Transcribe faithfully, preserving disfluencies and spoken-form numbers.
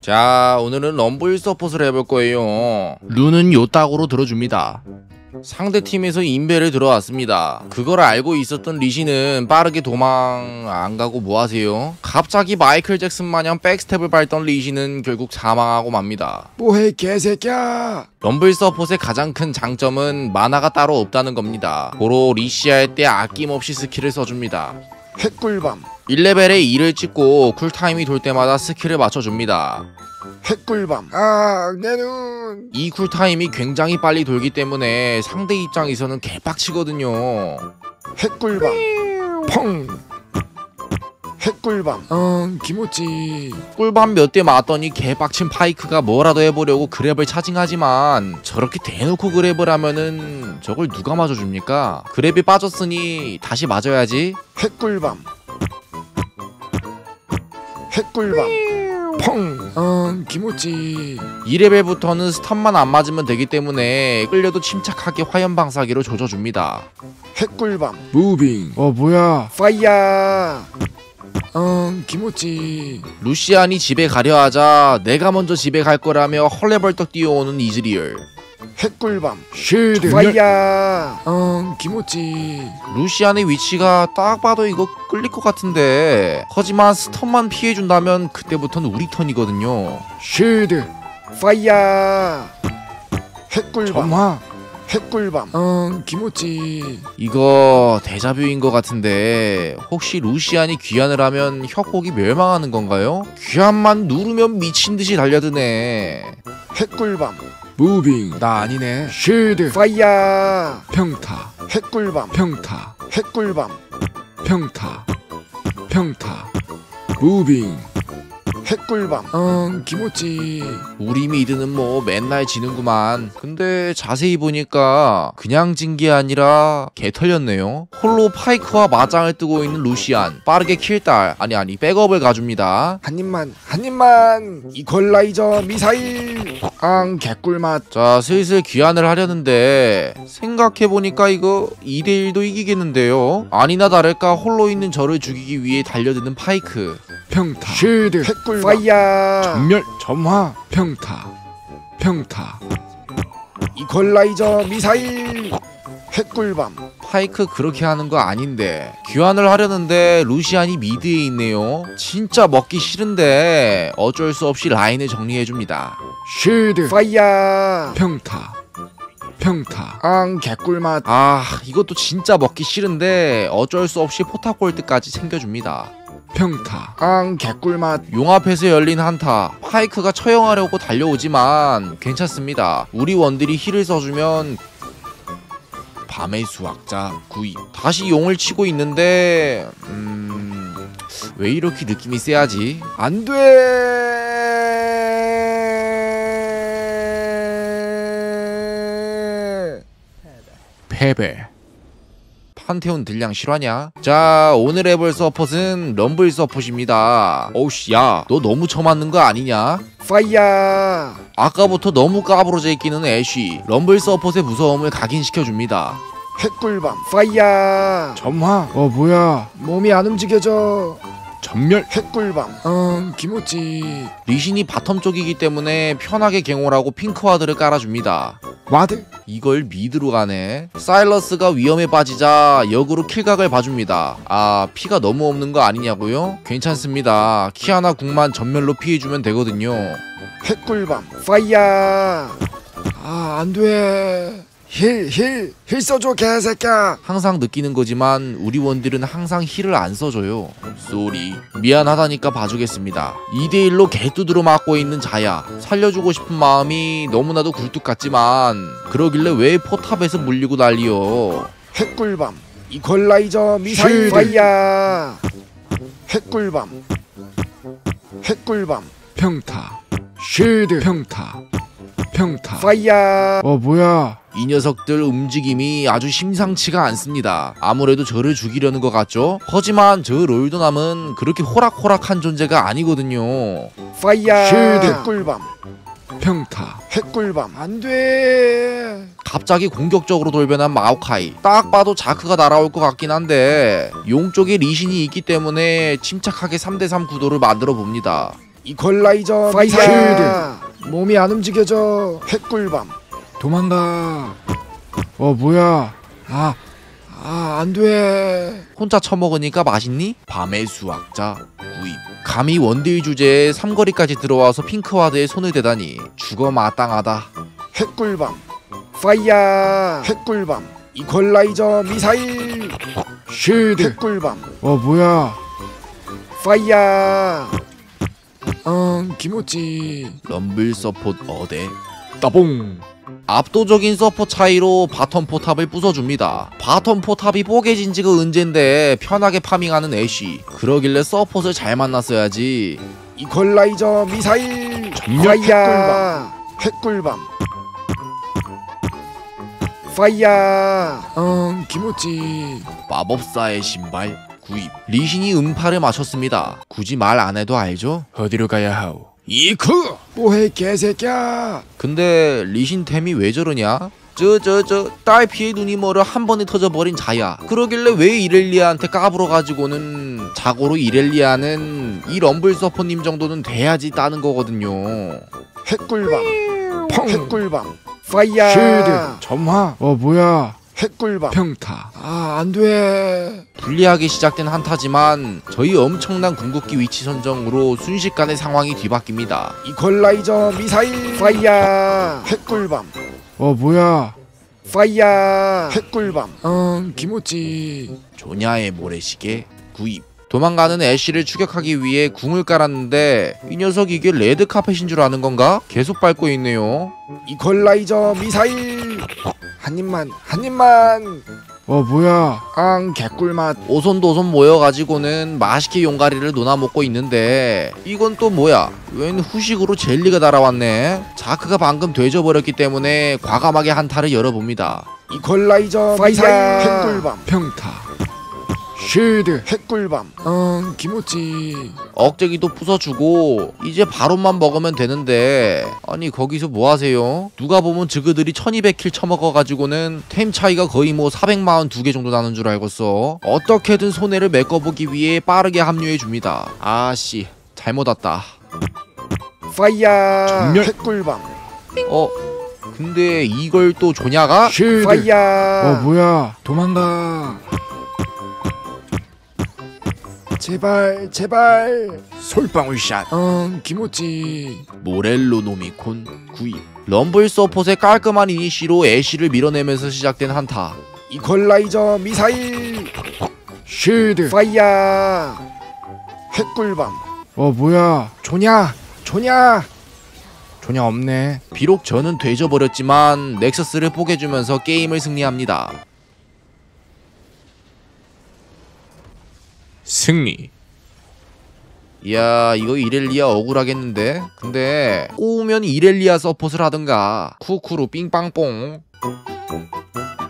자, 오늘은 럼블 서폿을 해볼 거예요. 룬은 요따구로 들어줍니다. 상대팀에서 인베를 들어왔습니다. 그걸 알고 있었던 리시는 빠르게 도망 안 가고 뭐하세요? 갑자기 마이클 잭슨 마냥 백스텝을 밟던 리시는 결국 사망하고 맙니다. 뭐해 개새끼야. 럼블 서폿의 가장 큰 장점은 마나가 따로 없다는 겁니다. 고로 리시 할 때 아낌없이 스킬을 써줍니다. 핵꿀밤 일 레벨에 이를 찍고 쿨타임이 돌 때마다 스킬을 맞춰줍니다. 핵꿀밤. 아, 내 눈. 이 쿨타임이 굉장히 빨리 돌기 때문에 상대 입장에서는 개빡치거든요. 핵꿀밤. 펑. 핵꿀밤. 어, 기모찌. 꿀밤 몇 대 맞더니 개빡친 파이크가 뭐라도 해보려고 그랩을 차징하지만 저렇게 대놓고 그랩을 하면은 저걸 누가 맞아줍니까? 그랩이 빠졌으니 다시 맞아야지. 핵꿀밤. 핵꿀밤. 펑. 어, 기모찌. 이 레벨부터는 스턴만 안 맞으면 되기 때문에 끌려도 침착하게 화염방사기로 조져줍니다. 핵꿀밤. 무빙. 어, 뭐야. 파이어. 어, 기모찌. 루시안이 집에 가려 하자 내가 먼저 집에 갈 거라며 헐레벌떡 뛰어오는 이즈리얼. 핵꿀밤. 쉴드. 파이어. 어, 기모찌. 루시안의 위치가 딱 봐도 이거 끌릴 것 같은데, 하지만 스턴만 피해준다면 그때부터는 우리 턴이거든요. 쉴드. 파이어. 핵꿀밤. 점화. 핵꿀밤. 어, 기모찌. 이거 데자뷰인 것 같은데 혹시 루시안이 귀환을 하면 협곡이 멸망하는 건가요? 귀환만 누르면 미친듯이 달려드네. 핵꿀밤. 무빙. 나 아니네. 쉴드. 파이어. 평타. 핵꿀밤. 평타. 핵꿀밤. 평타. 평타. 무빙. 핵꿀밤. 어, 기모찌. 우리 미드는 뭐 맨날 지는구만. 근데 자세히 보니까 그냥 진 게 아니라 개 털렸네요. 홀로 파이크와 마장을 뜨고 있는 루시안, 빠르게 킬달 아니 아니 백업을 가줍니다. 한 입만 한 입만. 이퀄라이저 미사일. 앙, 개꿀맛. 자, 슬슬 귀환을 하려는데 생각해보니까 이거 이 대 일도 이기겠는데요. 아니나 다를까 홀로 있는 저를 죽이기 위해 달려드는 파이크. 평타. 쉴드. 핵꿀. 파이어. 전멸. 점화. 평타. 평타. 이퀄라이저 미사일. 핵꿀밤. 파이크 그렇게 하는 거 아닌데 귀환을 하려는데 루시안이 미드에 있네요. 진짜 먹기 싫은데 어쩔 수 없이 라인을 정리해줍니다. 쉴드. 파이어. 평타. 평타. 앙, 개꿀맛. 아, 이것도 진짜 먹기 싫은데 어쩔 수 없이 포탑골드까지 챙겨줍니다. 평타. 앙, 개꿀맛. 용 앞에서 열린 한타. 파이크가 처형하려고 달려오지만 괜찮습니다. 우리 원딜이 힐을 써주면 밤의 수학자 구입. 다시 용을 치고 있는데 음... 왜 이렇게 느낌이 세하지? 안돼. 패배. 판테온 딜량 실화냐? 자, 오늘 해볼 서폿은 럼블 서폿입니다. 어우씨, 야, 너 너무 처맞는 거 아니냐? 파이어. 아까부터 너무 까부러져 있기는 애쉬. 럼블 서폿의 무서움을 각인시켜줍니다. 핵꿀밤. 파이어. 점화. 어, 뭐야. 몸이 안 움직여져. 전멸. 핵꿀밤. 어, 기모찌. 리신이 바텀 쪽이기 때문에 편하게 갱홀하고 핑크와드를 깔아줍니다. 와드. 이걸 미드로 가네. 사일러스가 위험에 빠지자 역으로 킬각을 봐줍니다. 아, 피가 너무 없는 거 아니냐고요? 괜찮습니다. 키아나 궁만 전멸로 피해주면 되거든요. 핵꿀밤. 파이어. 아, 안돼. 힐, 힐, 힐 써줘 개새끼야. 항상 느끼는 거지만 우리 원딜은 항상 힐을 안 써줘요. 쏘리. 미안하다니까 봐주겠습니다. 이 대 일로 개뚜드러 맞고 있는 자야. 살려주고 싶은 마음이 너무나도 굴뚝 같지만 그러길래 왜 포탑에서 물리고 난리요. 핵꿀밤. 이퀄라이저 미사일. 파이어. 핵꿀밤. 핵꿀밤. 평타. 쉴드. 평타. 평타. 파이어. 어, 뭐야. 이 녀석들 움직임이 아주 심상치가 않습니다. 아무래도 저를 죽이려는 것 같죠? 하지만 저 롤드남은 그렇게 호락호락한 존재가 아니거든요. 파이어. 쉴드. 핵꿀밤. 평타. 핵꿀밤. 안돼. 갑자기 공격적으로 돌변한 마오카이. 딱 봐도 자크가 날아올 것 같긴 한데 용 쪽에 리신이 있기 때문에 침착하게 삼 대 삼 구도를 만들어 봅니다. 이퀄라이저 파이어. 몸이 안 움직여져. 핵꿀밤. 도망가. 어 뭐야? 아, 아 안돼. 혼자 처먹으니까 맛있니? 밤의 수학자 구입. 감히 원딜 주제에 삼거리까지 들어와서 핑크와드에 손을 대다니 죽어 마땅하다. 핵꿀밤 파이어. 핵꿀밤. 이퀄라이저 미사일. 쉴드. 핵꿀밤. 어 뭐야? 파이어. 응 기모찌. 럼블 서폿 어대. 따봉. 압도적인 서포 차이로 바텀 포탑을 부숴줍니다. 바텀 포탑이 뽀개진 지가 언젠데 편하게 파밍하는 애쉬. 그러길래 서폿을 잘 만났어야지. 이퀄라이저 미사일. 전멸 파이어. 핵꿀밤. 파이어. 응 기모찌. 마법사의 신발 구입. 리신이 음파를 맞췄습니다. 굳이 말 안 해도 알죠? 어디로 가야 하오? 이크. 뭐해 개새끼야. 근데 리신 템이 왜 저러냐? 저 저 저 딸피의 눈이 멀어 한 번에 터져버린 자야. 그러길래 왜 이렐리아한테 까불어 가지고는 자고로 이렐리아는 이 럼블 서퍼님 정도는 돼야지 따는 거거든요. 핵꿀밤. 펑. 핵꿀밤. 파이어. 쉴드. 점화. 어 뭐야? 핵꿀밤. 평타. 아 안돼. 불리하게 시작된 한타지만 저희 엄청난 궁극기 위치 선정으로 순식간에 상황이 뒤바뀝니다. 이퀄라이저 미사일. 파이어. 핵꿀밤. 어 뭐야? 파이어. 핵꿀밤. 응 기모찌. 조냐의 모래시계 구입. 도망가는 애쉬를 추격하기 위해 궁을 깔았는데 이 녀석 이게 레드 카펫인 줄 아는 건가? 계속 밟고 있네요. 이퀄라이저 미사일. 한 입만 한 입만. 어 뭐야? 앙 개꿀맛. 오손도손 모여가지고는 맛있게 용가리를 논아먹고 있는데 이건 또 뭐야? 웬 후식으로 젤리가 날아왔네. 자크가 방금 되져버렸기 때문에 과감하게 한타를 열어봅니다. 이퀄라이저 파이어. 핵꿀밤. 평타. 쉴드. 핵꿀밤. 응 기모찌. 억제기도 부숴주고 이제 바론만 먹으면 되는데 아니 거기서 뭐하세요? 누가 보면 저그들이 천이백 킬 쳐먹어가지고는 템 차이가 거의 뭐 사백사십이 개 정도 나는 줄 알겠어. 어떻게든 손해를 메꿔보기 위해 빠르게 합류해줍니다. 아씨 잘못 왔다. 파이어. 전멸. 핵꿀밤. 어? 근데 이걸 또 조냐가? 쉴드. 파이어. 어 뭐야? 도망가. 제발 제발. 솔방울샷. 응 기모찌. 모렐로 노미콘 구입. 럼블 서폿의 깔끔한 이니시로 애쉬를 밀어내면서 시작된 한타. 이퀄라이저 미사일. 쉴드. 파이어. 핵꿀밤. 어 뭐야? 조냐 조냐. 조냐 없네. 비록 저는 되져버렸지만 넥서스를 뽀개주면서 게임을 승리합니다. 승리. 이야 이거 이렐리아 억울하겠는데? 근데 꼬우면 이렐리아 서폿을 하든가. 쿠쿠루 삥빵뽕.